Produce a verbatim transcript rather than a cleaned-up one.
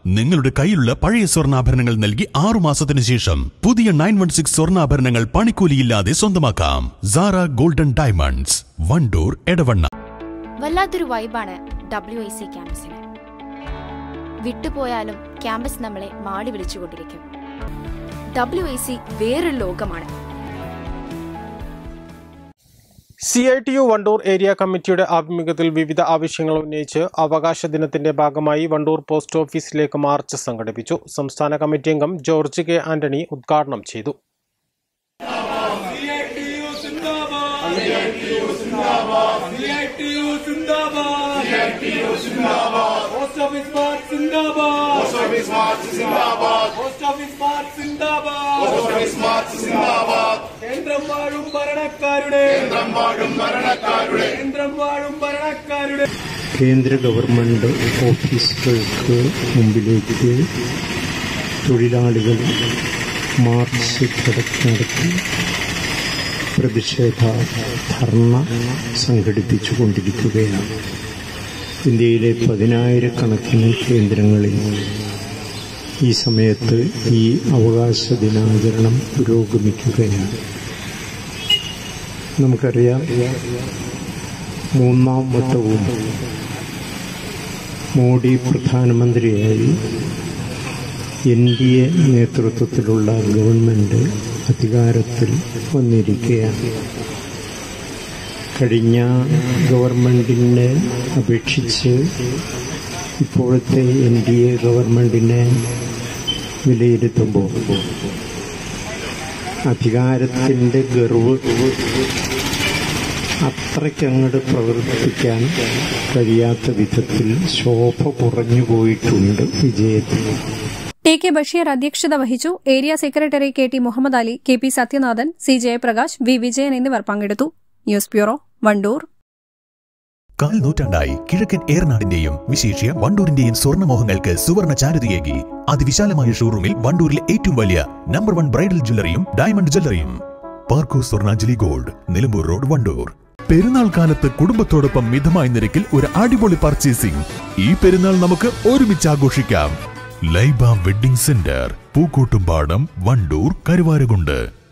നിങ്ങളുടെ കയ്യിലുള്ള പഴയ സ്വർണ്ണാഭരണങ്ങൾ നൽകി ആറു മാസത്തിനു ശേഷം പുതിയ നയൻ വൺ സിക്സ് സ്വർണ്ണാഭരണങ്ങൾ പണിക്കൂലിയില്ലാതെ സ്വന്തമാക്കാം. Sara golden diamonds, Wandoor, Edavanna. വല്ലാത്തൊരു വൈബാണ് ഡബ്ല്യു ഐ സി ക്യാമ്പസിന്. വിട്ടുപോയാലും ക്യാമ്പസ് നമ്മളെ മാടി വിളിച്ചുകൊണ്ടിരിക്കും. ഡബ്ല്യു ഐ സി വേറൊരു ലോകമാണ്. C I T U Wandoor area കമ്മിറ്റിയുടെ ആഭിമുഖ്യത്തിൽ വിവിധ ആവശ്യങ്ങൾ ഉന്നയിച്ച് അവകാശ ദിനത്തിന്റെ ഭാഗമായി വണ്ടൂർ പോസ്റ്റ് ഓഫീസിലേക്ക് മാർച്ച് സംഘടിപ്പിച്ചു. സംസ്ഥാന കമ്മിറ്റി അംഗം ജോർജ് കെ ആന്റണി ഉദ്ഘാടനം ചെയ്തു. കേന്ദ്ര ഗവൺമെന്റ് ഓഫീസുകൾക്ക് മുമ്പിലേക്ക് തൊഴിലാളികൾ മാർച്ച് നടത്തി പ്രതിഷേധ ധർണ സംഘടിപ്പിച്ചുകൊണ്ടിരിക്കുകയാണ്. ഇന്ത്യയിലെ പതിനായിരക്കണക്കിന് കേന്ദ്രങ്ങളിൽ ഈ സമയത്ത് ഈ അവകാശ ദിനാചരണം പുരോഗമിക്കുകയാണ്. നമുക്കറിയാം, മൂന്നാം വട്ടവും മോഡി പ്രധാനമന്ത്രിയായി എൻ ഡി എ നേതൃത്വത്തിലുള്ള ഗവൺമെൻറ് അധികാരത്തിൽ വന്നിരിക്കുകയാണ്. കഴിഞ്ഞ ഗവൺമെൻറ്റിനെ അപേക്ഷിച്ച് ഇപ്പോഴത്തെ എൻ ഡി എ ഗവൺമെൻറ്റിനെ വിലയിരുത്തുമ്പോൾ അധികാരത്തിൻ്റെ ഗർവ് അത്രയ്ക്കങ്ങോട്ട് പ്രവർത്തിക്കാൻ കഴിയാത്ത വിധത്തിൽ ശോഭ കുറഞ്ഞു പോയിട്ടുണ്ട് വിജയത്തിൽ. ടി കെ ബഷീർ അധ്യക്ഷത വഹിച്ചു. Area secretary K T Muhammad Ali, K P Sathyanathan, C Jayaprakash, V Vijayan എന്നിവർ പങ്കെടുത്തു. News bureau, Wandoor. കാൽ നൂറ്റാണ്ടായി കിഴക്കൻ ഏറനാടിന്റെയും വിശേഷ്യ വണ്ടൂരിന്റെയും സ്വർണ്ണമോഹങ്ങൾക്ക് സുവർണ ചാരുതയേകി അതിവിശാലമായ ഷോറൂമിൽ വണ്ടൂരിലെ ഏറ്റവും വലിയ നമ്പർ വൺ ബ്രൈഡൽ ജ്വല്ലറിയും ഡയമണ്ട് ജ്വല്ലറിയും. Parco Swarnanjali gold, Nilambur road, Wandoor. പെരുന്നാൾ കാലത്ത് കുടുംബത്തോടൊപ്പം മിതമായ നിരക്കിൽ ഒരു അടിപൊളി പർച്ചേസിംഗ്. ഈ പെരുന്നാൾ നമുക്ക് ഒരുമിച്ച് ആഘോഷിക്കാം. Laiba wedding centre, Pookkottumpadam, Wandoor, Karuvarakundu.